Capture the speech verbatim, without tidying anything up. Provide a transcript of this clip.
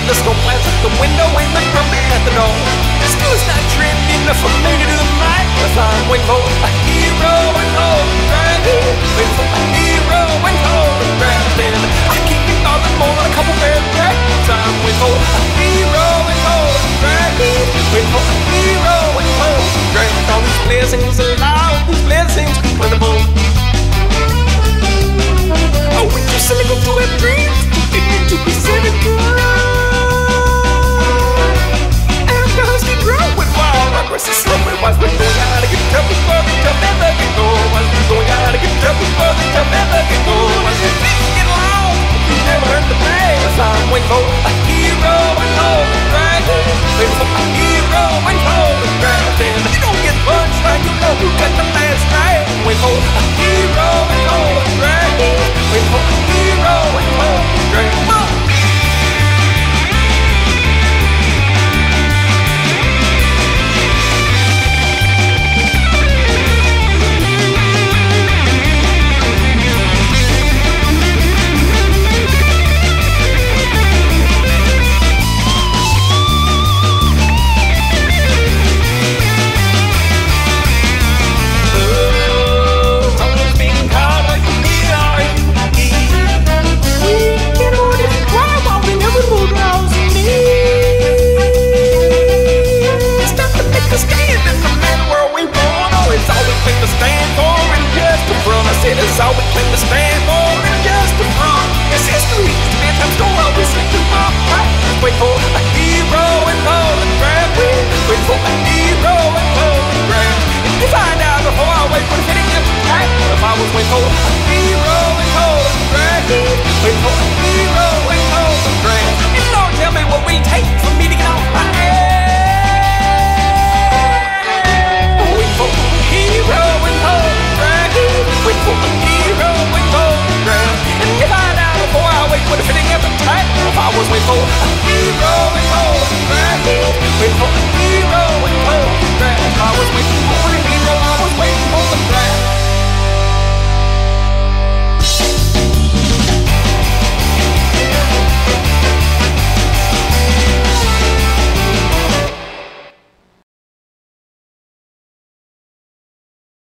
the scope as the window and the grumpy at the door. Still it's not trending enough for me to do the night. Cause I'm waiting for a hero and hold the dragon. Waiting for a hero and hold the dragon. I can't be bothered more than a couple pair of dragons. I'm waiting for a hero and hold the dragon. Waiting for a hero and hold the dragon. All these blessings allowed, these blessings plentiful. Oh, we too cynical to have dreams, too ignorant to be cynical. And girls can grow with wild progress is slow. And why's we going out to get tough before the jump and let it go? Why's we going out to get tough before the jump and let it go? Why's we please get loud? You never heard the pain. Cause I'm waiting for a hero and hold the dragon. Waiting for a hero and hold the dragon. You don't get punched like you know who got the last night. Waiting for a hero and hold the dragon. Waiting for a hero and hold the dragon. It's all we claim to stand for, and just the front. It's history, it's been times go well, we sing to my right. Wait for a hero and hold the dragon. Wait for a hero and hold the dragon. If you find out before I wait for the hitting of the track. If I was waiting for a hero and hold the dragon. Wait for a hero and hold the dragon. And Lord, tell me what we take for me to get off my ass. Wait for a hero and hold the dragon. Wait for a hero and hold the dragon. And if I die before I wait for the fitting of the track. If I was waiting for a hero and hold the dragon. Wait for a hero and hold the dragon. If I was waiting